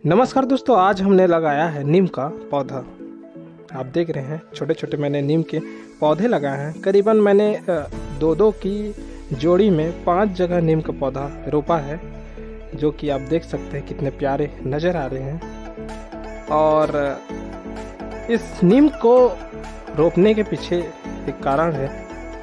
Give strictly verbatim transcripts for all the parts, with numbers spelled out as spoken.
नमस्कार दोस्तों, आज हमने लगाया है नीम का पौधा। आप देख रहे हैं छोटे छोटे मैंने नीम के पौधे लगाए हैं। करीबन मैंने दो दो की जोड़ी में पांच जगह नीम का पौधा रोपा है, जो कि आप देख सकते हैं कितने प्यारे नज़र आ रहे हैं। और इस नीम को रोपने के पीछे एक कारण है।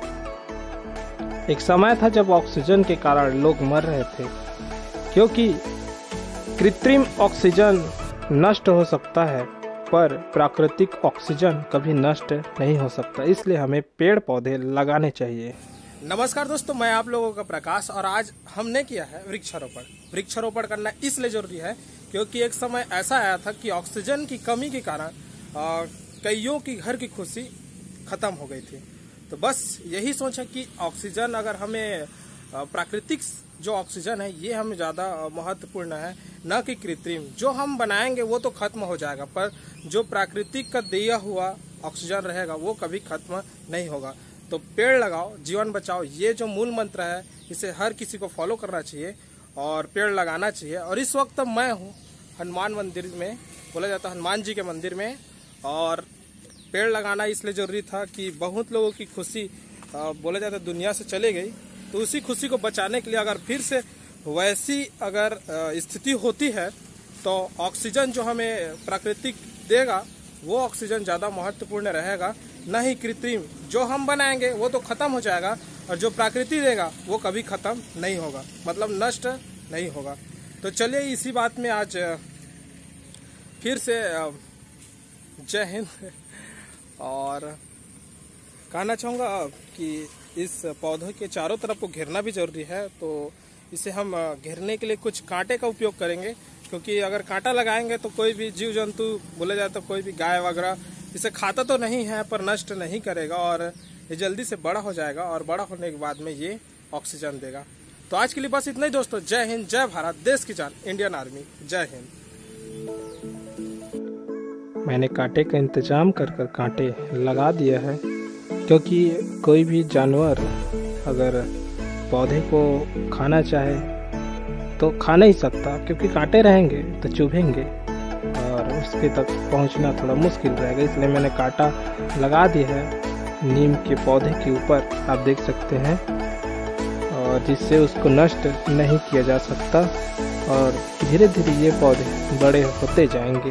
एक समय था जब ऑक्सीजन के कारण लोग मर रहे थे, क्योंकि कृत्रिम ऑक्सीजन नष्ट हो सकता है पर प्राकृतिक ऑक्सीजन कभी नष्ट नहीं हो सकता। इसलिए हमें पेड़ पौधे लगाने चाहिए। नमस्कार दोस्तों, मैं आप लोगों का प्रकाश और आज हमने किया है वृक्षारोपण। वृक्षारोपण करना इसलिए जरूरी है क्योंकि एक समय ऐसा आया था कि ऑक्सीजन की कमी के कारण कईयों की घर की खुशी खत्म हो गई थी। तो बस यही सोचा कि ऑक्सीजन अगर हमें प्राकृतिक जो ऑक्सीजन है ये हमें ज़्यादा महत्वपूर्ण है, न कि कृत्रिम। जो हम बनाएंगे वो तो खत्म हो जाएगा, पर जो प्राकृतिक का दिया हुआ ऑक्सीजन रहेगा वो कभी खत्म नहीं होगा। तो पेड़ लगाओ, जीवन बचाओ, ये जो मूल मंत्र है इसे हर किसी को फॉलो करना चाहिए और पेड़ लगाना चाहिए। और इस वक्त मैं हूँ हनुमान मंदिर में, बोला जाता है हनुमान जी के मंदिर में। और पेड़ लगाना इसलिए ज़रूरी था कि बहुत लोगों की खुशी बोला जाता है दुनिया से चले गई, तो उसी खुशी को बचाने के लिए अगर फिर से वैसी अगर स्थिति होती है तो ऑक्सीजन जो हमें प्राकृतिक देगा वो ऑक्सीजन ज़्यादा महत्वपूर्ण रहेगा, न ही कृत्रिम। जो हम बनाएंगे वो तो खत्म हो जाएगा और जो प्रकृति देगा वो कभी खत्म नहीं होगा, मतलब नष्ट नहीं होगा। तो चलिए इसी बात में आज फिर से जय हिंद। और कहना चाहूँगा कि इस पौधे के चारों तरफ को घेरना भी जरूरी है। तो इसे हम घेरने के लिए कुछ कांटे का उपयोग करेंगे, क्योंकि अगर कांटा लगाएंगे तो कोई भी जीव जंतु बोले जाए तो कोई भी गाय वगैरह इसे खाता तो नहीं है पर नष्ट नहीं करेगा और ये जल्दी से बड़ा हो जाएगा और बड़ा होने के बाद में ये ऑक्सीजन देगा। तो आज के लिए बस इतना ही दोस्तों। जय हिंद, जय भारत, देश की जान इंडियन आर्मी, जय हिंद। मैंने कांटे का इंतजाम कर कर कांटे लगा दिया है, क्योंकि कोई भी जानवर अगर पौधे को खाना चाहे तो खा नहीं सकता, क्योंकि कांटे रहेंगे तो चुभेंगे और उसके तक पहुंचना थोड़ा मुश्किल रहेगा। इसलिए मैंने कांटा लगा दिया है नीम के पौधे के ऊपर, आप देख सकते हैं, और जिससे उसको नष्ट नहीं किया जा सकता और धीरे धीरे ये पौधे बड़े होते जाएंगे।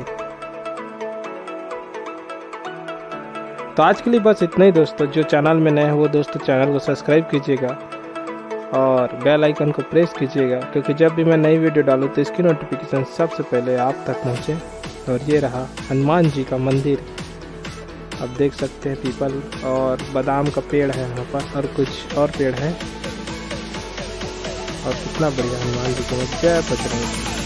तो आज के लिए बस इतना ही दोस्तों। जो चैनल में नए हैं वो दोस्तों चैनल को सब्सक्राइब कीजिएगा और बेल आइकन को प्रेस कीजिएगा, क्योंकि जब भी मैं नई वीडियो डालूँ तो इसकी नोटिफिकेशन सबसे पहले आप तक पहुँचे। और ये रहा हनुमान जी का मंदिर, आप देख सकते हैं पीपल और बादाम का पेड़ है यहाँ पर, और कुछ और पेड़ हैं। और कितना बढ़िया हनुमान जी को जय बजरंग।